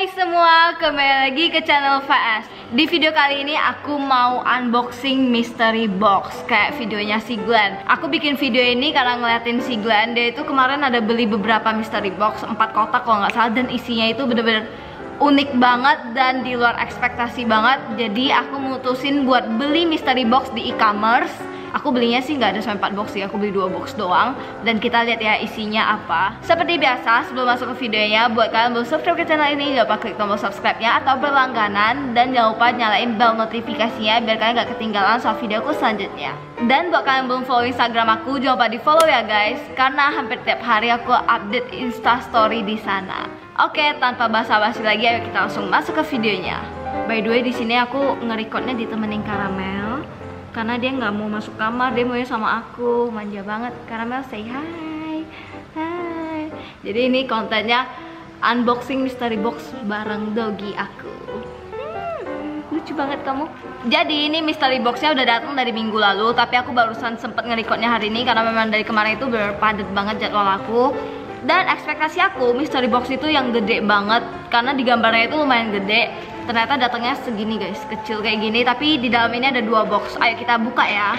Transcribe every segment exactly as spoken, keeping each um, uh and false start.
Hai semua, kembali lagi ke channel Faas. Di video kali ini aku mau unboxing mystery box kayak videonya si Glenn. Aku bikin video ini karena ngeliatin si Glenn. Dia itu kemarin ada beli beberapa mystery box, empat kotak kalau nggak salah, dan isinya itu bener-bener unik banget dan di luar ekspektasi banget. Jadi aku mutusin buat beli mystery box di e-commerce. Aku belinya sih nggak ada sampai empat box sih, aku beli dua box doang. Dan kita lihat ya isinya apa. Seperti biasa, sebelum masuk ke videonya, buat kalian belum subscribe ke channel ini, jangan lupa klik tombol subscribe-nya atau berlangganan. Dan jangan lupa nyalain bell notifikasinya biar kalian gak ketinggalan soal videoku selanjutnya. Dan buat kalian belum follow Instagram aku, jangan lupa di follow ya guys, karena hampir tiap hari aku update Instastory di sana. Oke, tanpa basa-basi lagi, ayo kita langsung masuk ke videonya. By the way, di sini aku nge-recordnya ditemenin Karamel. Karena dia nggak mau masuk kamar, dia maunya sama aku. Manja banget. Karamel say hi. Hai. Jadi ini kontennya unboxing mystery box bareng doggy aku. hmm, Lucu banget kamu. Jadi ini mystery boxnya udah datang dari minggu lalu, tapi aku barusan sempet nge-recordnya hari ini karena memang dari kemarin itu berpadat banget jadwal aku. Dan ekspektasi aku mystery box itu yang gede banget, karena di gambarnya itu lumayan gede. Ternyata datangnya segini guys, kecil kayak gini, tapi di dalam ini ada dua box. Ayo kita buka ya.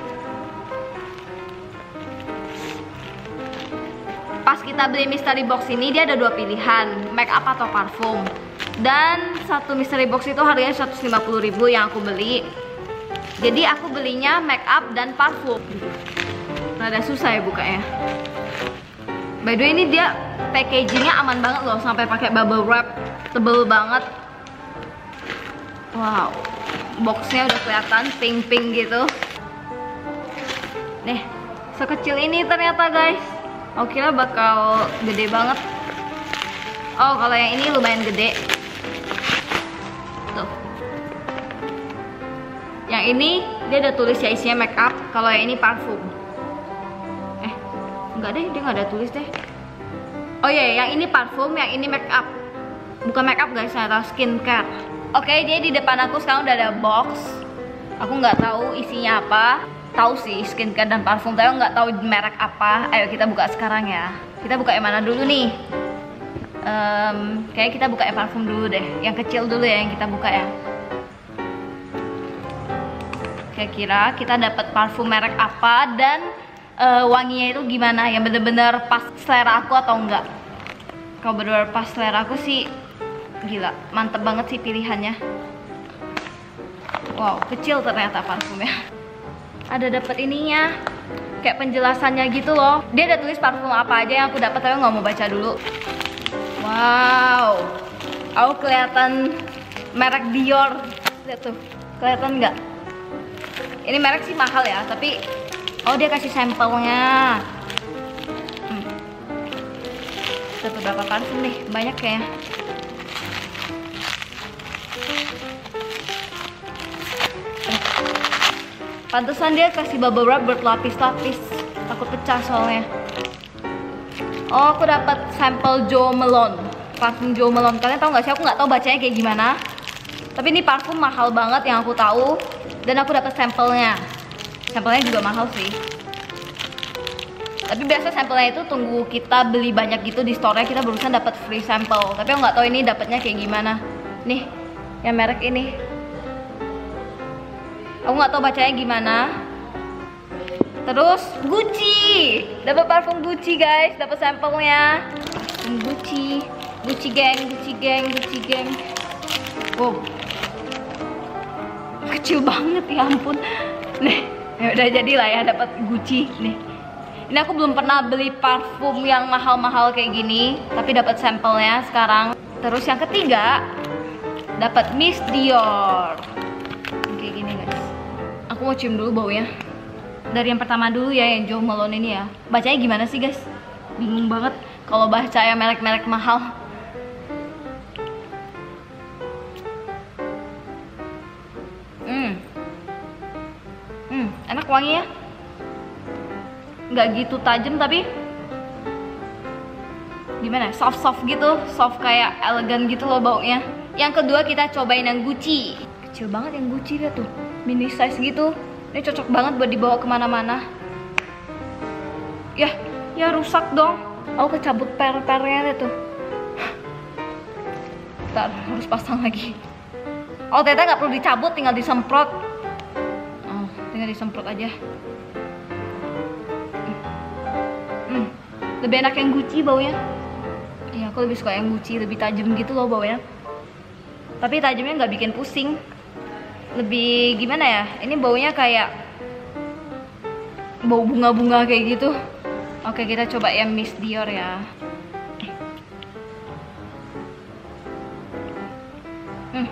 Pas kita beli mystery box ini, dia ada dua pilihan, make up atau parfum. Dan satu mystery box itu harganya seratus lima puluh ribu yang aku beli. Jadi aku belinya make up dan parfum. Rada susah ya bukanya. By the way, ini dia packagingnya aman banget loh, sampai pakai bubble wrap, tebel banget. Wow, boxnya udah kelihatan pink-pink gitu. Nih, sekecil ini ternyata guys. Aku kira bakal gede banget. Oh, kalau yang ini lumayan gede. Tuh. Yang ini dia ada tulis ya isinya make up. Kalau yang ini parfum. Eh, enggak deh, dia nggak ada tulis deh. Oh iya, yang ini parfum, yang ini make up. Bukan make up guys, ternyata skincare. Oke, okay, dia di depan aku sekarang udah ada box. Aku nggak tahu isinya apa. Tahu sih skincare dan parfum, tapi nggak tahu merek apa. Ayo kita buka sekarang ya. Kita buka yang mana dulu nih? Um, kayak kita buka yang parfum dulu deh. Yang kecil dulu ya yang kita buka ya. Kira-kira kita dapat parfum merek apa dan uh, wanginya itu gimana? Yang bener-bener pas selera aku atau enggak? Kalau bener-bener pas selera aku sih, gila, mantep banget sih pilihannya. Wow, kecil ternyata parfumnya. Ada dapat ininya, kayak penjelasannya gitu loh. Dia ada tulis parfum apa aja yang aku dapat, tapi nggak mau baca dulu. Wow, aku kelihatan merek Dior. Lihat tuh, kelihatan nggak? Ini merek sih mahal ya, tapi oh dia kasih sampelnya. Hmm. Dapat berapa parfum nih? Banyak kayaknya. Pantesan dia kasih bubble wrap berlapis-lapis, takut pecah soalnya. Oh, aku dapat sampel Jo Malone, parfum Jo Malone. Kalian tahu nggak sih? Aku nggak tahu bacanya kayak gimana. Tapi ini parfum mahal banget yang aku tahu, dan aku dapat sampelnya. Sampelnya juga mahal sih. Tapi biasa sampelnya itu tunggu kita beli banyak gitu di store-nya, kita barusan dapat free sampel. Tapi aku nggak tahu ini dapatnya kayak gimana. Nih, yang merek ini. Aku nggak tahu bacanya gimana. Terus Gucci, dapat parfum Gucci guys, dapat sampelnya. Gucci, Gucci geng, Gucci geng, Gucci geng. Wow, kecil banget ya ampun. Nih, ya udah jadilah ya dapat Gucci nih. Ini aku belum pernah beli parfum yang mahal-mahal kayak gini, tapi dapat sampelnya sekarang. Terus yang ketiga dapat Miss Dior. Kayak gini guys. Aku mau cium dulu baunya. Dari yang pertama dulu ya, yang Jo Malone ini ya. Bacanya gimana sih guys? Bingung banget kalau baca yang merek-merek mahal. Hmm, hmm, enak wanginya. Nggak gitu tajam tapi gimana? Soft-soft gitu, soft kayak elegan gitu loh baunya. Yang kedua kita cobain yang Gucci. Kecil banget yang Gucci dia tuh, mini size gitu. Ini cocok banget buat dibawa kemana-mana. Ya, ya rusak dong. Aku kecabut per-pernya deh tuh. Ntar harus pasang lagi. Oh ternyata nggak perlu dicabut, tinggal disemprot. Oh tinggal disemprot aja. Hmm, lebih enak yang Gucci baunya. Iya aku lebih suka yang Gucci, lebih tajam gitu loh baunya. Tapi tajamnya nggak bikin pusing. Lebih gimana ya? Ini baunya kayak bau bunga-bunga kayak gitu. Oke kita coba yang Miss Dior ya. Hmm.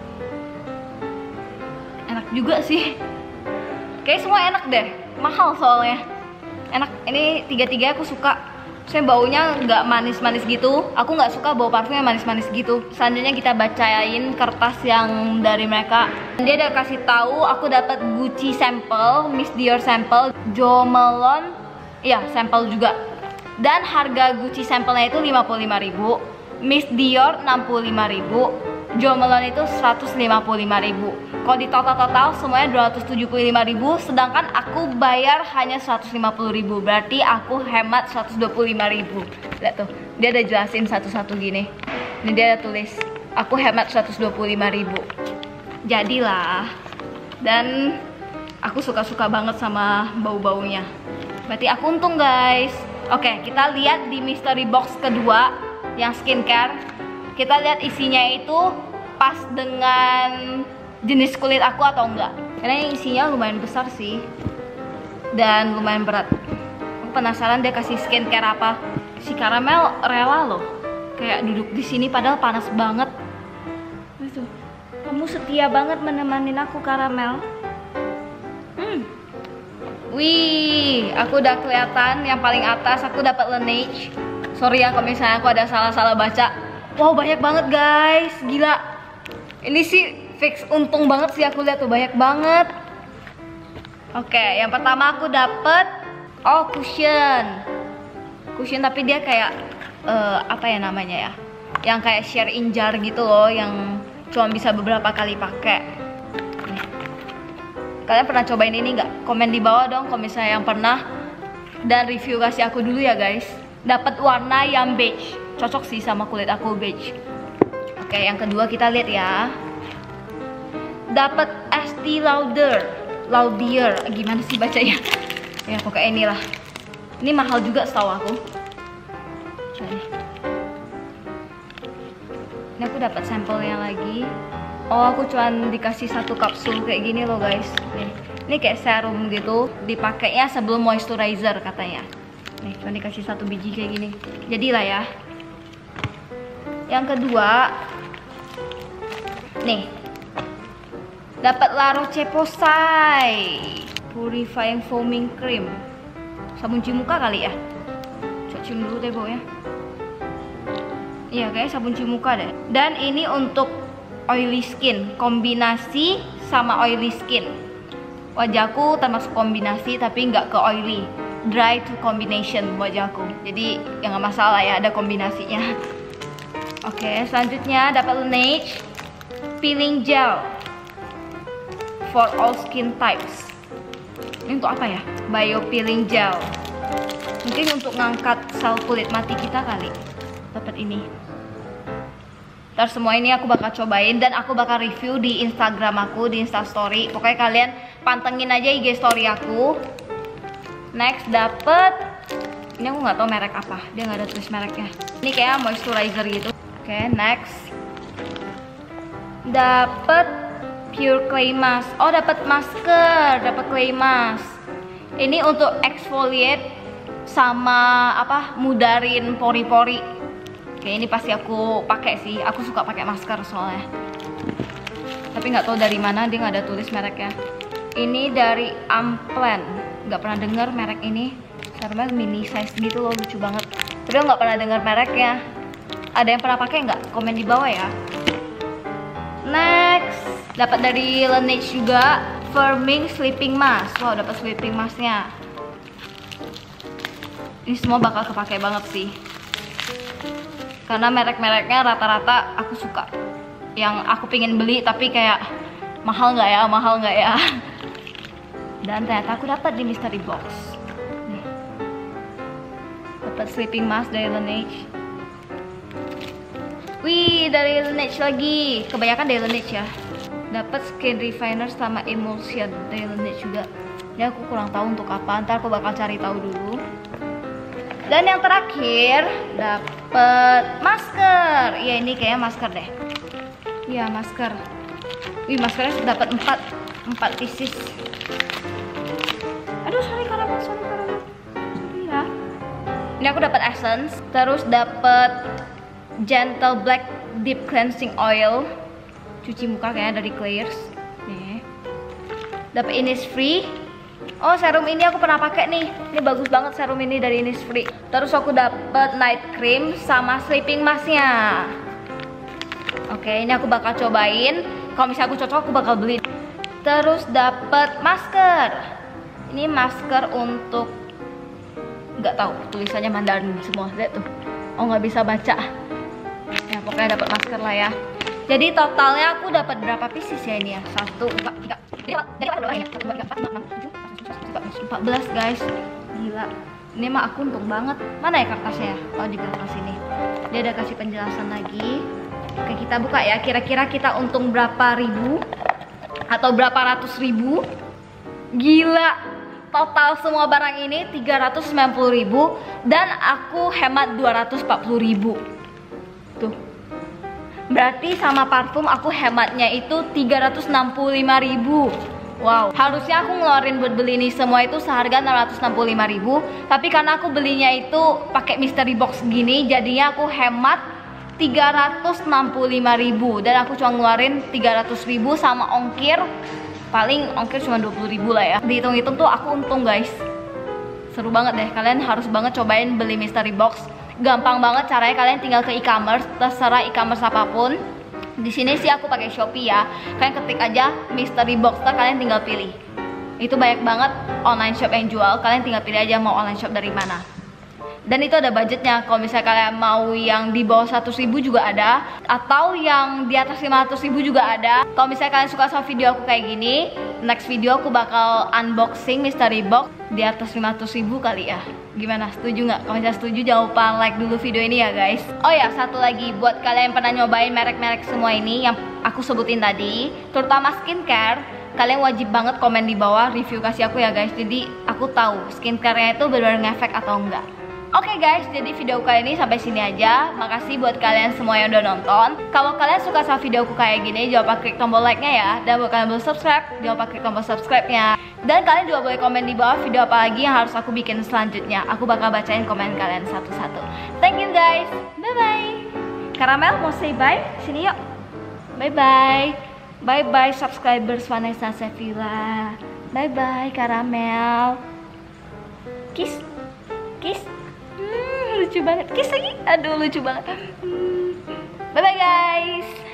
Enak juga sih. Kayak semua enak deh. Mahal soalnya. Enak. Ini tiga-tiga aku suka. Saya baunya nggak manis-manis gitu. Aku nggak suka bau parfum yang manis-manis gitu. Selanjutnya kita bacain kertas yang dari mereka. Dia udah kasih tahu aku dapat Gucci sampel, Miss Dior sampel, Jo Malone, iya sampel juga. Dan harga Gucci sampelnya itu lima puluh lima ribu, Miss Dior enam puluh lima ribu, Jo Malone itu seratus lima puluh lima ribu. Kalau di total-total semuanya dua ratus tujuh puluh lima ribu, sedangkan aku bayar hanya seratus lima puluh ribu. Berarti aku hemat seratus dua puluh lima ribu. Lihat tuh, dia udah jelasin satu-satu gini. Ini dia ada tulis, aku hemat seratus dua puluh lima ribu. Jadilah. Dan aku suka-suka banget sama bau-baunya. Berarti aku untung guys. Oke, kita lihat di mystery box kedua yang skincare. Kita lihat isinya itu pas dengan jenis kulit aku atau enggak. Karena ini isinya lumayan besar sih. Dan lumayan berat. Aku penasaran dia kasih skincare apa. Si Karamel rela loh. Kayak duduk di sini padahal panas banget. Itu. Kamu setia banget menemani aku Karamel. Hmm. Wih, aku udah kelihatan yang paling atas aku dapat Laneige. Sorry ya kalau misalnya aku ada salah-salah baca. Wow, banyak banget guys. Gila. Ini sih fix untung banget sih, aku lihat tuh banyak banget. Oke, yang pertama aku dapet oh cushion. Cushion tapi dia kayak uh, apa ya namanya ya? Yang kayak share in jar gitu loh, yang cuma bisa beberapa kali pakai. Kalian pernah cobain ini nggak? Komen di bawah dong kalau misalnya yang pernah. Dan review kasih aku dulu ya guys. Dapat warna yang beige, cocok sih sama kulit aku beige. Oke, yang kedua kita lihat ya. Dapat Estee Lauder, Laudier, gimana sih bacanya? Ya pokoknya inilah. Ini mahal juga setahu aku. Nih. Ini aku dapat sampelnya lagi. Oh aku cuma dikasih satu kapsul kayak gini loh guys. Nih, ini kayak serum gitu. Dipakainya sebelum moisturizer katanya. Nih cuma dikasih satu biji kayak gini. Jadilah ya. Yang kedua, nih. Dapat La Roche-Posay Purifying Foaming Cream. Sabun cuci muka kali ya. Coba cium dulu deh baunya. Iya kayak sabun cuci muka deh. Dan ini untuk oily skin, kombinasi sama oily skin. Wajahku termasuk kombinasi tapi nggak ke oily, dry to combination wajahku. Jadi ya nggak masalah ya, ada kombinasinya. Oke, selanjutnya dapat Laneige Peeling Gel for all skin types. Ini untuk apa ya? Bio peeling gel. Mungkin untuk ngangkat sel kulit mati kita kali. Dapat ini. Ntar semua ini aku bakal cobain dan aku bakal review di Instagram aku, di Instastory. Pokoknya kalian pantengin aja I G story aku. Next dapet, ini aku nggak tahu merek apa. Dia nggak ada tulis mereknya. Ini kayak moisturizer gitu. Oke, okay, next dapet Pure Clay Mask. Oh dapat masker, dapat clay mask. Ini untuk exfoliate sama apa? Mudarin pori-pori. Oke ini pasti aku pakai sih. Aku suka pakai masker soalnya. Tapi nggak tahu dari mana, dia nggak ada tulis mereknya. Ini dari Amplan. Nggak pernah dengar merek ini. Karena mini size gitu loh, lucu banget. Tapi nggak pernah dengar mereknya. Ada yang pernah pakai nggak? Komen di bawah ya. Next, dapat dari Laneige juga Firming Sleeping Mask. Wow, dapat sleeping masknya. Ini semua bakal kepake banget sih. Karena merek-mereknya rata-rata aku suka. Yang aku pengen beli tapi kayak mahal nggak ya, mahal nggak ya. Dan ternyata aku dapat di mystery box. Nih. Dapat sleeping mask dari Laneige. Wih, dari Laneige lagi. Kebanyakan dari Laneige ya. Dapat skin refiner sama emulsion dari Laneige juga. Ini aku kurang tahu untuk apa. Ntar aku bakal cari tahu dulu. Dan yang terakhir dapat masker. Ya ini kayaknya masker deh. Iya masker. Wih maskernya dapat empat empat pieces. Aduh sorry karamel, sorry karamel. Sorry ya. Ini aku dapat essence. Terus dapat gentle black deep cleansing oil. Cuci muka kayaknya dari Claire's. Nih. Dapat Innisfree. Oh serum ini aku pernah pakai nih. Ini bagus banget serum ini dari Innisfree. Terus aku dapat night cream sama sleeping masknya. Oke, ini aku bakal cobain. Kalau misalnya aku cocok, aku bakal beli. Terus dapat masker. Ini masker untuk nggak tahu tulisannya Mandarin semua. Lihat tuh. Oh nggak bisa baca. Ya pokoknya dapat masker lah ya. Jadi totalnya aku dapat berapa pieces ya ini ya? Satu, empat, tiga, empat belas guys. Gila. Ini mah aku untung banget. Mana ya kertasnya? Oh di kertas ini. Dia ada kasih penjelasan lagi. Oke kita buka ya. Kira-kira kita untung berapa ribu? Atau berapa ratus ribu? Gila. Total semua barang ini tiga ratus sembilan puluh ribu. Dan aku hemat dua ratus empat puluh ribu. Tuh. Berarti sama parfum aku hematnya itu tiga ratus enam puluh lima ribu. Wow, harusnya aku ngeluarin buat beli ini semua itu seharga enam ratus enam puluh lima ribu. Tapi karena aku belinya itu pakai mystery box gini, jadinya aku hemat tiga ratus enam puluh lima ribu. Dan aku cuma ngeluarin tiga ratus ribu sama ongkir. Paling ongkir cuma dua puluh ribu lah ya. Dihitung-hitung tuh aku untung guys. Seru banget deh, kalian harus banget cobain beli mystery box. Gampang banget caranya, kalian tinggal ke e-commerce, terserah e-commerce apapun. Di sini sih aku pakai Shopee ya. Kalian ketik aja mystery box, terus kalian tinggal pilih. Itu banyak banget online shop yang jual, kalian tinggal pilih aja mau online shop dari mana. Dan itu ada budgetnya. Kalau misalnya kalian mau yang di bawah seratus ribu juga ada, atau yang di atas lima ratus ribu juga ada. Kalau misalnya kalian suka sama video aku kayak gini, next video aku bakal unboxing mystery box di atas lima ratus ribu kali ya. Gimana, setuju nggak? Kalau misalnya setuju jangan lupa like dulu video ini ya guys. Oh ya, satu lagi buat kalian yang pernah nyobain merek-merek semua ini yang aku sebutin tadi, terutama skincare, kalian wajib banget komen di bawah review kasih aku ya guys. Jadi aku tahu skincare-nya itu benar-benar ngefek atau enggak. Oke okay guys, jadi video kali ini sampai sini aja. Makasih buat kalian semua yang udah nonton. Kalau kalian suka sama videoku kayak gini, jangan lupa klik tombol like-nya ya. Dan buat kalian belum subscribe, jangan lupa klik tombol subscribe-nya. Dan kalian juga boleh komen di bawah video apa lagi yang harus aku bikin selanjutnya. Aku bakal bacain komen kalian satu-satu. Thank you guys, bye-bye. Karamel mau say bye? Sini yuk. Bye-bye. Bye-bye subscribers Vanessa Sevilla. Bye-bye Karamel. Kiss. Kiss. Lucu banget, kiss lagi, aduh lucu banget. Bye bye guys.